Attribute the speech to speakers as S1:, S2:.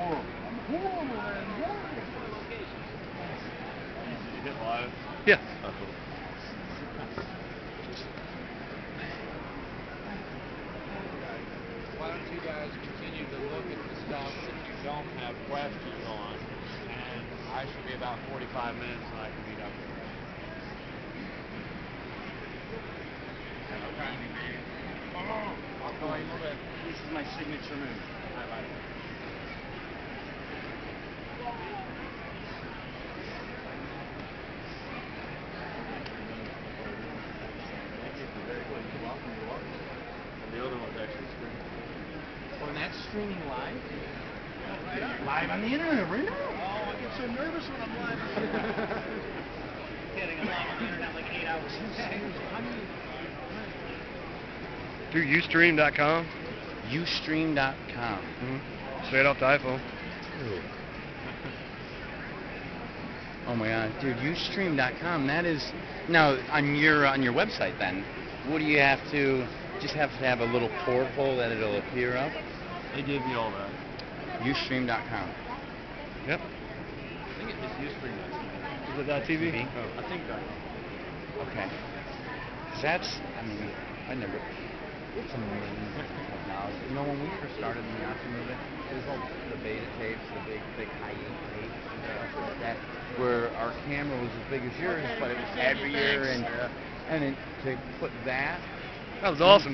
S1: horrible. I'm horrible, man. Horrible.
S2: You hit live?
S3: Yeah.
S2: Oh, cool.
S4: Why don't you guys continue to look at the stuff that you don't have questions on, and I should be about 45 minutes and I can meet up with you. Okay. I'll call you in a little bit.
S3: This is my signature move.
S4: Bye-bye.
S2: The other one's actually streaming.
S1: Oh, and that's streaming live?
S4: Right on.
S1: Live on the internet right now.
S4: Oh, I get so nervous when I'm live.
S5: Kidding, I'm live on the internet like 8 hours a day.
S3: Through Ustream.com.
S6: Ustream.com.
S3: Straight off the iPhone.
S6: Dude. Oh my God, dude! Ustream.com. That is now on your website. Then, what do you have to? Just have to have a little porthole that it'll appear up.
S2: They gave me all that.
S6: Ustream.com.
S3: Yep.
S2: I think it's just Ustream.
S3: Is it .tv?
S2: Oh, I think that.
S6: Okay. 'Cause that's, I mean, I never. It's amazing technology. You know, when we first started the Myachi movement, it was all the beta tapes, the big high-end tapes and stuff like that, where our camera was as big as yours, but it was heavier, and then to put that.
S3: That was awesome.